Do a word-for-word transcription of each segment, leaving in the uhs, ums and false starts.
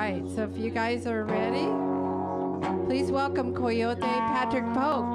right, so if you guys are ready, please welcome Coyote Patrick Polk.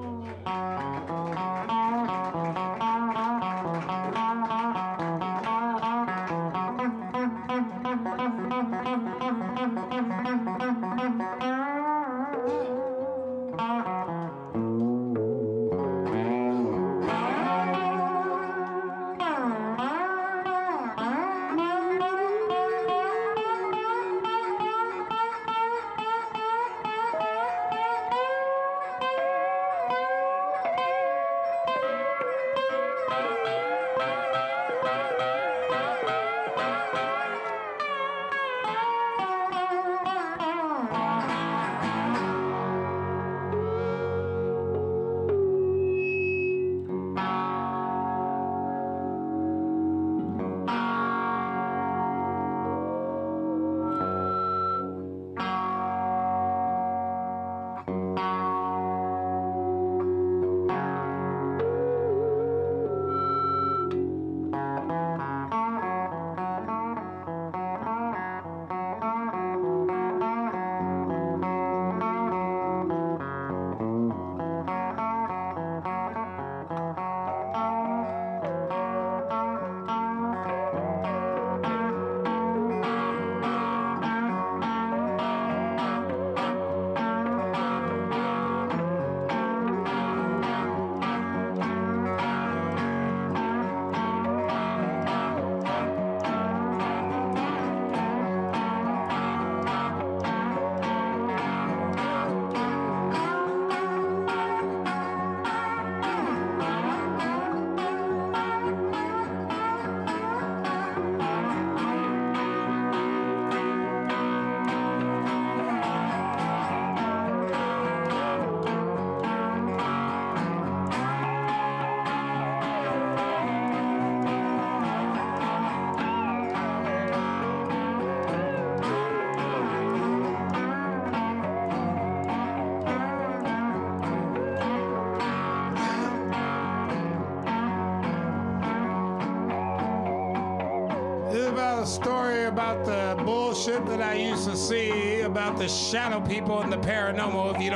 Story about the bullshit that I used to see about the shadow people and the paranormal. If you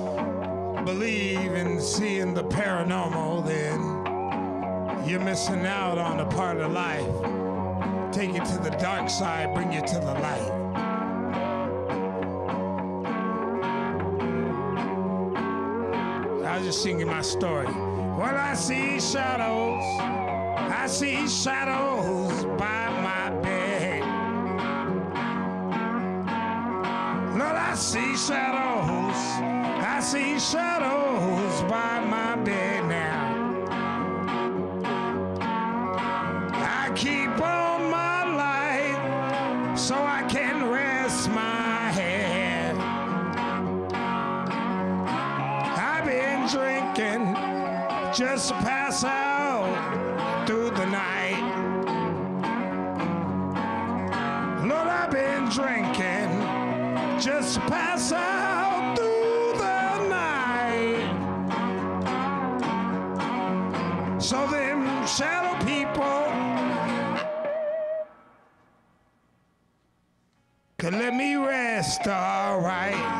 don't believe in seeing the paranormal, then you're missing out on a part of life. Take you to the dark side, bring you to the light. I was just singing my story. Well, I see shadows, I see shadows by my bed. Lord, I see shadows, I see shadows by my bed now. I keep on my light so I can rest my head. I've been drinking just to pass out through the night. Lord, I've been drinking just to pass out through the night. So them shadow people could let me rest, all right.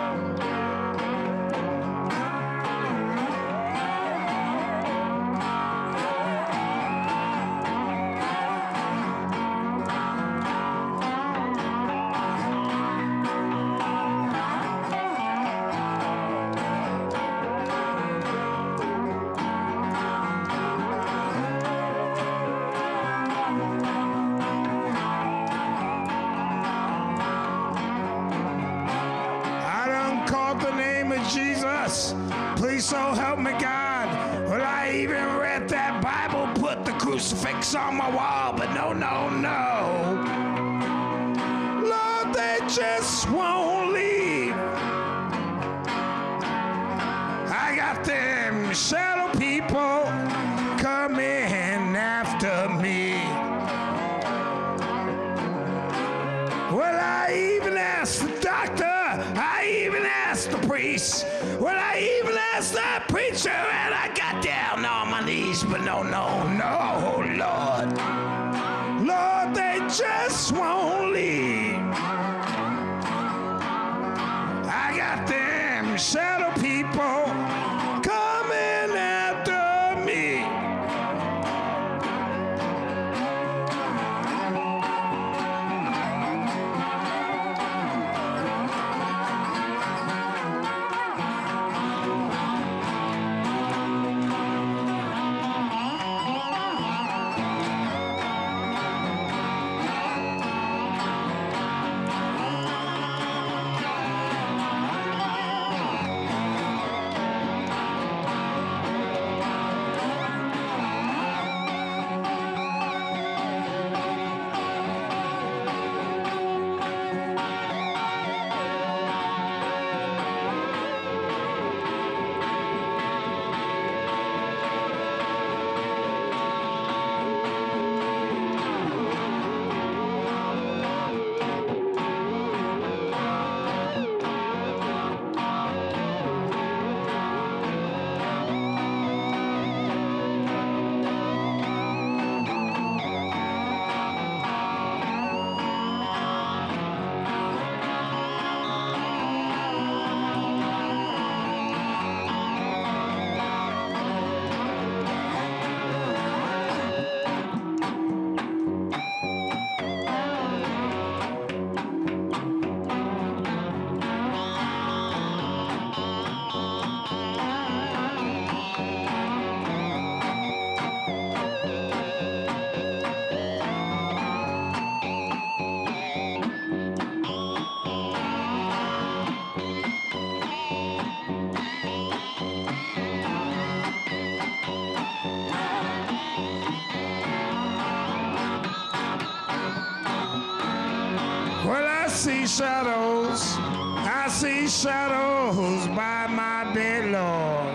Jesus, please so help me God. Well, I even read that Bible, put the crucifix on my wall, but no, no, no. Lord, they just won't leave. I got them shadow people coming after me. Well, I even asked the doctor, I even asked the priest, well, I even asked that preacher, and I got down on my knees, but no, no, no, Lord. Lord, they just won't leave. see shadows. I see shadows by my bed, Lord.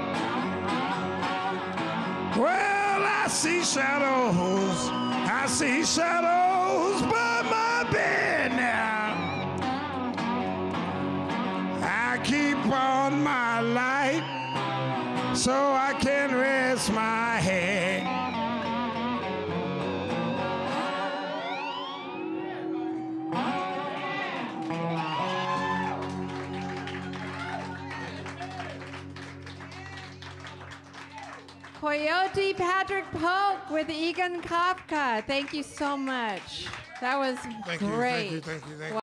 Well, I see shadows. I see shadows by my bed now. I keep on my light so I can rest my head. Coyote Patrick Polk with Egan Kafka. Thank you so much. That was Thank you, great. thank you, thank you, thank you.